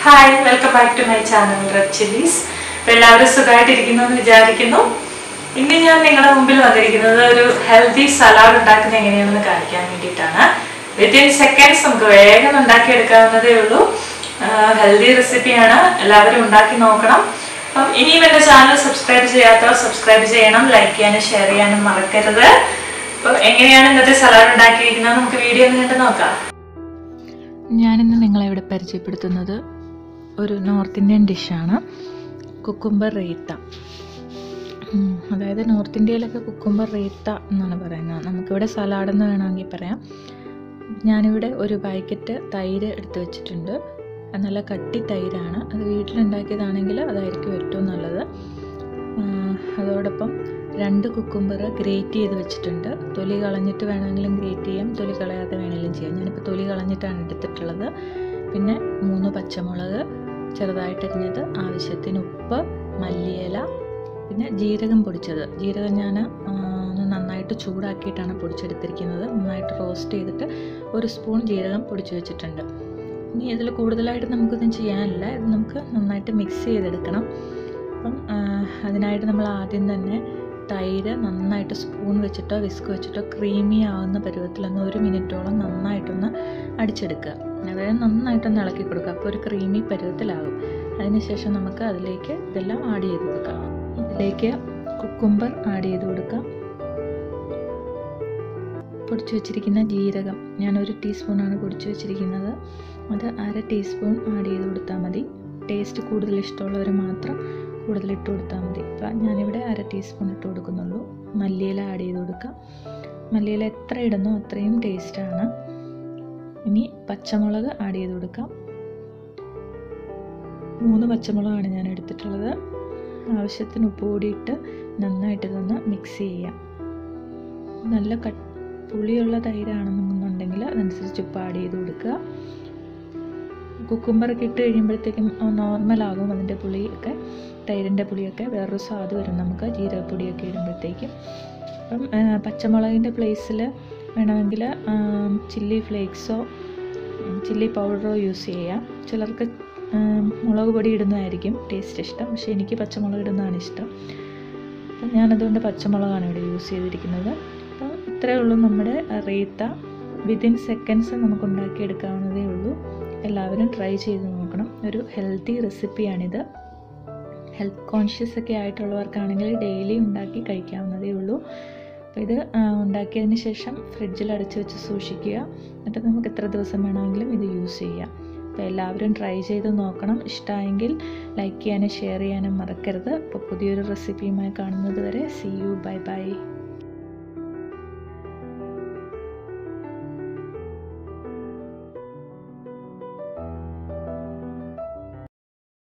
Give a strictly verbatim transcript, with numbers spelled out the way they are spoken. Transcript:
Hi, welcome back to my channel Red Chillies. എല്ലാവരും സുഖമായിട്ടിരിക്കുന്നു എന്ന് വിചാരിക്കുന്നു. ഇന്ന് ഞാൻ നിങ്ങളുടെ മുമ്പിൽ വന്നിരിക്കുന്നത് ഒരു ഹെൽത്തി സലാഡ് ഉണ്ടാക്കുന്നത് എങ്ങനെയാണെന്ന് കാണിക്കാൻ വേണ്ടിയിട്ടാണ്. വിത്തിൻ സെക്കൻഡ്സ് നമുക്ക് വേഗം ഉണ്ടാക്കിയെടുക്കാവുന്നതേ ഉള്ളൂ. ഹെൽത്തി റെസിപ്പിയാണ്, എല്ലാവരും ഉണ്ടാക്കി നോക്കണം. അപ്പം ഇനിയും എൻ്റെ ചാനൽ സബ്സ്ക്രൈബ് ചെയ്യാത്തവർ സബ്സ്ക്രൈബ് ചെയ്യണം, ലൈക്ക് ചെയ്യാനും ഷെയർ ചെയ്യാനും മറക്കരുത്. അപ്പോൾ എങ്ങനെയാണ് ഇന്നത്തെ സലാഡ് ഉണ്ടാക്കിയിരിക്കുന്നത് നമുക്ക് വീഡിയോ ഒന്ന് കണ്ട് നോക്കാം. ഞാനിന്ന് നിങ്ങളെ ഇവിടെ പരിചയപ്പെടുത്തുന്നത് ഒരു നോർത്ത് ഇന്ത്യൻ ഡിഷാണ്, കുക്കുംബർ റേത്ത. അതായത് നോർത്ത് ഇന്ത്യയിലൊക്കെ കുക്കുംബർ റേത്ത എന്നാണ് പറയുന്നത്, നമുക്കിവിടെ സലാഡ് എന്ന് വേണമെങ്കിൽ പറയാം. ഞാനിവിടെ ഒരു പാക്കറ്റ് തൈര് എടുത്ത് വെച്ചിട്ടുണ്ട്. നല്ല കട്ടി തൈരാണ്, അത് വീട്ടിലുണ്ടാക്കിയതാണെങ്കിൽ അതായിരിക്കും ഏറ്റവും നല്ലത്. അതോടൊപ്പം രണ്ട് കുക്കുംബർ ഗ്രേറ്റ് ചെയ്ത് വെച്ചിട്ടുണ്ട്. തൊലി കളഞ്ഞിട്ട് വേണമെങ്കിലും ഗ്രേറ്റ് ചെയ്യാം, തൊലി കളയാതെ വേണമെങ്കിലും ചെയ്യാം. ഞാനിപ്പോൾ തൊലി കളഞ്ഞിട്ടാണ് എടുത്തിട്ടുള്ളത്. പിന്നെ മൂന്ന് പച്ചമുളക് ചെറുതായിട്ടരിഞ്ഞത്, ആവശ്യത്തിന് ഉപ്പ്, മല്ലിയില, പിന്നെ ജീരകം പൊടിച്ചത്. ജീരകം ഞാൻ ഒന്ന് നന്നായിട്ട് ചൂടാക്കിയിട്ടാണ് പൊടിച്ചെടുത്തിരിക്കുന്നത്. നന്നായിട്ട് റോസ്റ്റ് ചെയ്തിട്ട് ഒരു സ്പൂൺ ജീരകം പൊടിച്ച് വെച്ചിട്ടുണ്ട്. ഇനി ഇതിൽ കൂടുതലായിട്ട് നമുക്കൊന്നും ചെയ്യാനില്ല, ഇത് നമുക്ക് നന്നായിട്ട് മിക്സ് ചെയ്തെടുക്കണം. അപ്പം അതിനായിട്ട് നമ്മൾ ആദ്യം തന്നെ തൈര് നന്നായിട്ട് സ്പൂൺ വെച്ചിട്ടോ വിസ്ക് വെച്ചിട്ടോ ക്രീമി ആവുന്ന പരുവത്തിലൊന്ന് ഒരു മിനിറ്റോളം നന്നായിട്ടൊന്ന് അടിച്ചെടുക്കുക. അതായത് നന്നായിട്ടൊന്ന് ഇളക്കി കൊടുക്കുക, അപ്പോൾ ഒരു ക്രീമി പരുവത്തിലാകും. അതിനുശേഷം നമുക്ക് അതിലേക്ക് ഇതെല്ലാം ആഡ് ചെയ്ത് കൊടുക്കാം. ഇതിലേക്ക് കുക്കുംബർ ആഡ് ചെയ്ത് കൊടുക്കാം. പൊടിച്ചു വെച്ചിരിക്കുന്ന ജീരകം ഞാൻ ഒരു ടീസ്പൂണാണ് പൊടിച്ചു വെച്ചിരിക്കുന്നത്, അത് അര ടീസ്പൂൺ ആഡ് ചെയ്ത് കൊടുത്താൽ മതി. ടേസ്റ്റ് കൂടുതൽ ഇഷ്ടമുള്ളവർ മാത്രം കൂടുതൽ ഇട്ട് കൊടുത്താൽ മതി. അപ്പം ഞാനിവിടെ അര ടീസ്പൂൺ ഇട്ട് കൊടുക്കുന്നുള്ളൂ. മല്ലിയില ആഡ് ചെയ്ത് കൊടുക്കാം. മല്ലിയില എത്ര ഇടുന്നോ അത്രയും ടേസ്റ്റാണ്. ഇനി പച്ചമുളക് ആഡ് ചെയ്ത് കൊടുക്കാം. മൂന്ന് പച്ചമുളകാണ് ഞാൻ എടുത്തിട്ടുള്ളത്. ആവശ്യത്തിന് ഉപ്പ് കൂടിയിട്ട് നന്നായിട്ട് ഇതൊന്ന് മിക്സ് ചെയ്യാം. നല്ല കട്ട് പുളിയുള്ള തൈരാണെന്നുണ്ടെങ്കിൽ അതനുസരിച്ച് ഉപ്പ് ആഡ് ചെയ്ത് കൊടുക്കുക. കുക്കുംബറൊക്കെ ഇട്ട് കഴിയുമ്പോഴത്തേക്കും നോർമലാകും അതിൻ്റെ പുളിയൊക്കെ, തൈരിൻ്റെ പുളിയൊക്കെ വേറൊരു സ്വാദ് വരും നമുക്ക് ജീരകപ്പൊടിയൊക്കെ ഇടുമ്പോഴത്തേക്കും. അപ്പം പച്ചമുളകിൻ്റെ പ്ലേസിൽ വേണമെങ്കിൽ ചില്ലി ഫ്ലേക്സോ ചില്ലി പൗഡറോ യൂസ് ചെയ്യാം. ചിലർക്ക് മുളക് പൊടി ഇടുന്നതായിരിക്കും ടേസ്റ്റ് ഇഷ്ടം, പക്ഷേ എനിക്ക് പച്ചമുളക് ഇടുന്നതാണ് ഇഷ്ടം. അപ്പം ഞാനതുകൊണ്ട് പച്ചമുളകാണ് ഇവിടെ യൂസ് ചെയ്തിരിക്കുന്നത്. അപ്പോൾ ഇത്രയേ ഉള്ളൂ നമ്മുടെ റേത്ത. വിത്തിൻ സെക്കൻഡ്സ് നമുക്ക് ഉണ്ടാക്കിയെടുക്കാവുന്നതേ ഉള്ളൂ. എല്ലാവരും ട്രൈ ചെയ്ത് നോക്കണം. ഒരു ഹെൽത്തി റെസിപ്പിയാണിത്. ഹെൽത്ത് കോൺഷ്യസ് ഒക്കെ ആയിട്ടുള്ളവർക്കാണെങ്കിൽ ഡെയിലി ഉണ്ടാക്കി കഴിക്കാവുന്നതേ ഉള്ളൂ. അപ്പോൾ ഇത് ഉണ്ടാക്കിയതിന് ശേഷം ഫ്രിഡ്ജിൽ അടച്ച് വെച്ച് സൂക്ഷിക്കുക. എന്നിട്ട് നമുക്ക് എത്ര ദിവസം വേണമെങ്കിലും ഇത് യൂസ് ചെയ്യാം. അപ്പോൾ എല്ലാവരും ട്രൈ ചെയ്ത് നോക്കണം. ഇഷ്ടമായെങ്കിൽ ലൈക്ക് ചെയ്യാനും ഷെയർ ചെയ്യാനും മറക്കരുത്. അപ്പോൾ പുതിയൊരു റെസിപ്പിയുമായി കാണുന്നത് വരെ സീ യു, ബൈ ബൈ.